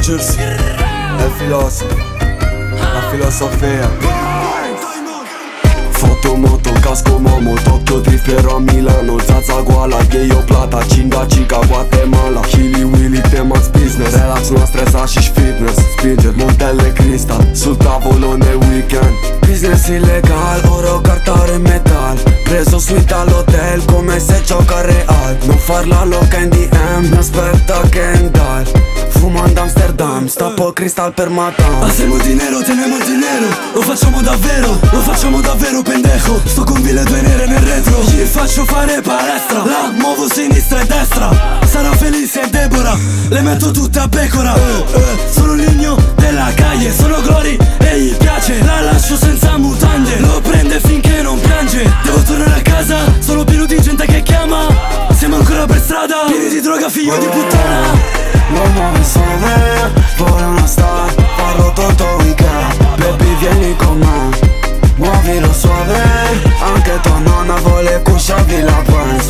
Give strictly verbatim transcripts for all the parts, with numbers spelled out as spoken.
Rangers, è il filosofo, la filosofia. Fotomoto, casco momo, Tokyo Drift a Milano, Zaza goala, gheio plata, Cinga cica, Guatemala, Chili Willy, Temas business, relax, nu stresa și fitness, spinge modele cristal, sul tavolone weekend. Business ilegal, oro, cartare metal, preso suite all'hotel, come se gioca real. Non farla loca in D M, mi aspetta Kendall, fumando Amsterdam, stappo cristal per madame. Hacemos dinero, tenemos dinero, lo facciamo davvero, lo facciamo davvero pendejo. Sto con ville due nere nel retro, gli faccio fare palestra, la muovo sinistra e destra. Sarà Felice e Deborah, le metto tutte a pecora. eh, eh, Sono un ligno della calle, sono Glory e gli piace. La lascio senza mutande, lo prende finché non piange. Devo tornare a casa, sono pieno di gente che chiama. Siamo ancora per strada, pieni di droga, figlio oh, di puttana. Lo muovi suave, vuole una star, parlo tutto weekend. Baby vieni con me, muovilo suave, anche tua nonna vuole cuscia VillaBanks.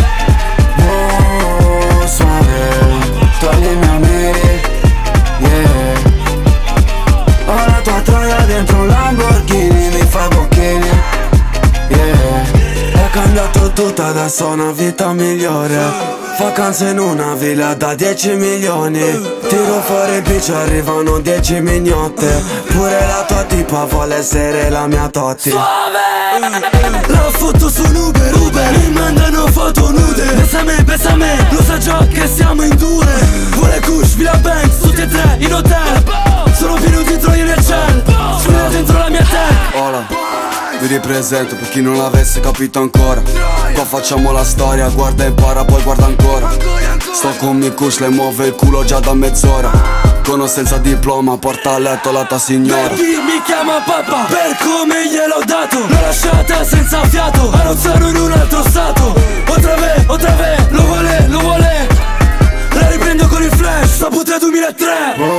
Oh, suave, toglimi amici, yeah. Ho la tua troia dentro un Lamborghini, mi fa bocchini, yeah. È cambiato tutto, adesso ho una vita migliore. Vacanze in una villa da dieci milioni. Tiro fuori il bici, arrivano dieci mignotte. Pure la tua tipa vuole essere la mia Totti. Suave! La foto su un Uber, Uber, mi mandano foto nude. Besame, besame, lo sa già che siamo in due. Vuole Kush, VillaBanks, tutti e tre in hotel. Sono pieno di troie nel ciel, sfida dentro la mia tech. Hola, vi ripresento per chi non l'avesse capito ancora. Qua facciamo la storia, guarda e impara, poi guarda ancora. Sto con Mikush, le muove il culo già da mezz'ora. Con o senza diploma, porta a letto la tua signora. Baby mi chiama papà, per come gliel'ho dato. L'ho lasciata senza fiato, a Lazzaron in un altro stato. Otra vez, otra vez, lo vuole, lo vuole. La riprendo con il flash, Sabato duemilatré.